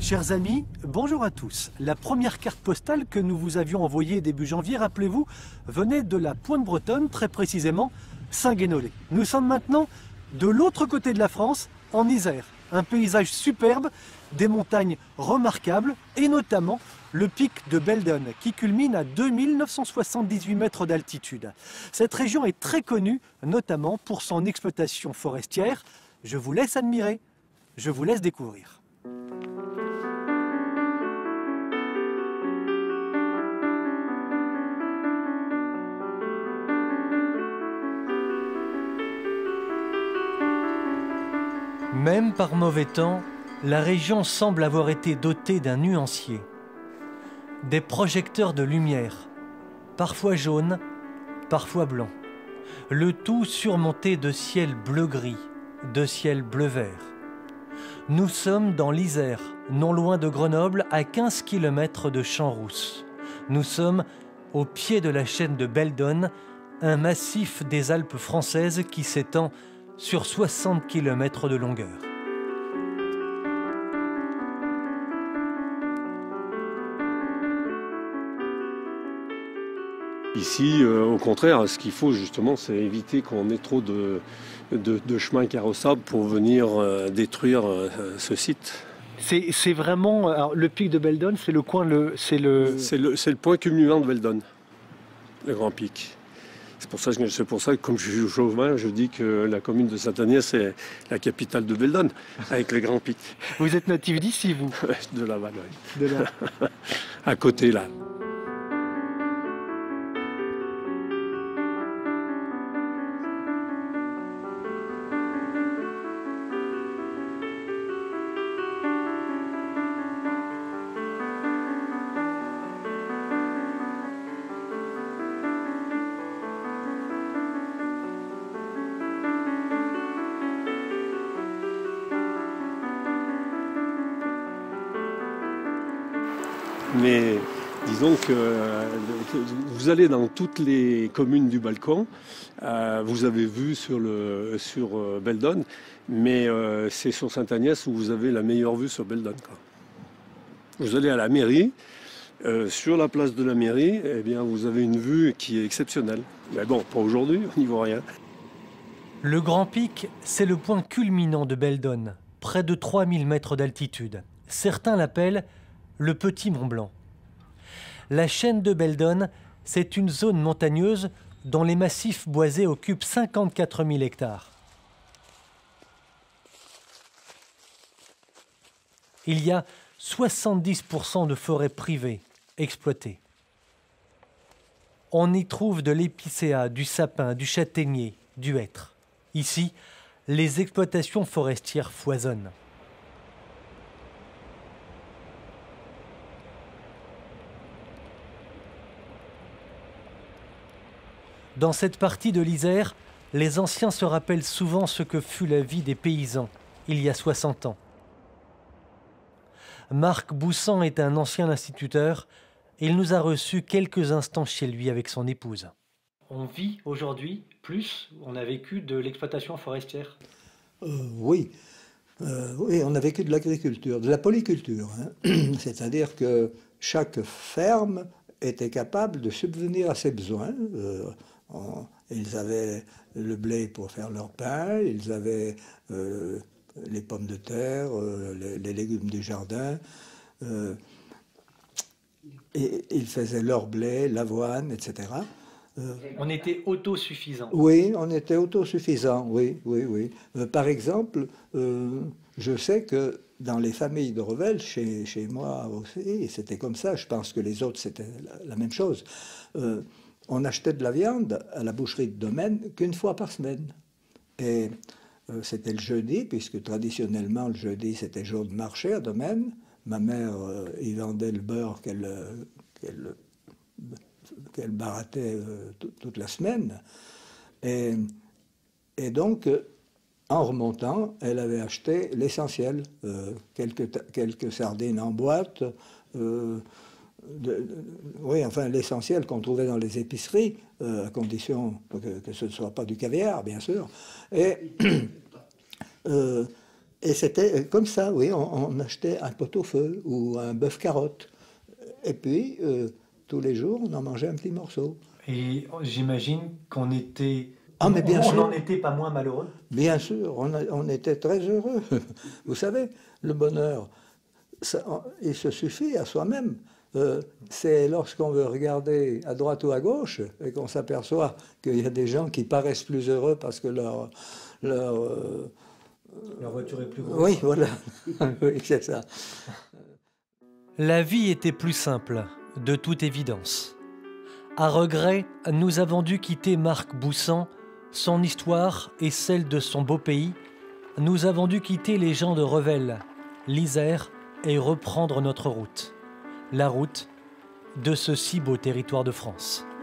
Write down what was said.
Chers amis, bonjour à tous. La première carte postale que nous vous avions envoyée début janvier, rappelez-vous, venait de la Pointe Bretonne, très précisément Saint-Guénolé. Nous sommes maintenant de l'autre côté de la France, en Isère. Un paysage superbe, des montagnes remarquables et notamment le pic de Beldon qui culmine à 2978 mètres d'altitude. Cette région est très connue, notamment pour son exploitation forestière. Je vous laisse admirer, je vous laisse découvrir. Même par mauvais temps, la région semble avoir été dotée d'un nuancier. Des projecteurs de lumière, parfois jaunes, parfois blancs. Le tout surmonté de ciel bleu-gris, de ciel bleu-vert. Nous sommes dans l'Isère, non loin de Grenoble, à 15 km de Champs-Rousses. Nous sommes au pied de la chaîne de Beldon, un massif des Alpes françaises qui s'étend sur 60 km de longueur. Ici, au contraire, ce qu'il faut justement, c'est éviter qu'on ait trop de chemins carrossables pour venir détruire ce site. C'est vraiment, alors, le pic de Beldon, c'est le coin, C'est le point culminant de Beldon, le grand pic. C'est pour ça que, comme je suis chauvin, je dis que la commune de Saint-Agnès est la capitale de Beldon, avec le grand pic. Vous êtes natif d'ici, vous? De Laval, oui. De là. À côté, là. Mais disons que vous allez dans toutes les communes du Balkan, vous avez vu sur Beldon, mais c'est sur Saint-Agnès où vous avez la meilleure vue sur Beldon, quoi. Vous allez à la mairie, sur la place de la mairie, eh bien, vous avez une vue qui est exceptionnelle. Mais bon, pas aujourd'hui, on n'y voit rien. Le Grand Pic, c'est le point culminant de Beldon, près de 3000 mètres d'altitude. Certains l'appellent le Petit Mont Blanc. La chaîne de Beldon, c'est une zone montagneuse dont les massifs boisés occupent 54 000 hectares. Il y a 70% de forêts privées exploitées. On y trouve de l'épicéa, du sapin, du châtaignier, du hêtre. Ici, les exploitations forestières foisonnent. Dans cette partie de l'Isère, les anciens se rappellent souvent ce que fut la vie des paysans il y a 60 ans. Marc Boussan est un ancien instituteur. Il nous a reçus quelques instants chez lui avec son épouse. On vit aujourd'hui plus, on a vécu de l'exploitation forestière. Oui. Oui, on a vécu de l'agriculture, de la polyculture, hein. C'est-à-dire que chaque ferme était capable de subvenir à ses besoins. Ils avaient le blé pour faire leur pain, ils avaient les pommes de terre, les légumes du jardin, et ils faisaient leur blé, l'avoine, etc. On était autosuffisant. Oui, on était autosuffisant, oui. Par exemple, je sais que dans les familles de Revel, chez moi aussi, c'était comme ça, je pense que les autres, c'était la même chose. On achetait de la viande à la boucherie de domaine qu'une fois par semaine. Et c'était le jeudi, puisque traditionnellement, le jeudi, c'était jour de marché à domaine. Ma mère y vendait le beurre qu'elle barattait toute la semaine. Et donc, en remontant, elle avait acheté l'essentiel. Quelques sardines en boîte, oui, enfin l'essentiel qu'on trouvait dans les épiceries, à condition que ce ne soit pas du caviar, bien sûr. Et c'était comme ça, oui, on achetait un pot-au-feu ou un bœuf carotte. Et puis, tous les jours, on en mangeait un petit morceau. Et j'imagine qu'on était... Ah, mais bien sûr. On n'en était pas moins malheureux. Bien sûr, on était très heureux. Vous savez, le bonheur, il se suffit à soi-même. C'est lorsqu'on veut regarder à droite ou à gauche et qu'on s'aperçoit qu'il y a des gens qui paraissent plus heureux parce que leur voiture est plus grosse. Oui, voilà. Oui, c'est ça. La vie était plus simple, de toute évidence. À regret, nous avons dû quitter Marc Boussan, son histoire et celle de son beau pays. Nous avons dû quitter les gens de Revel, l'Isère et reprendre notre route. La route de ce si beau territoire de France.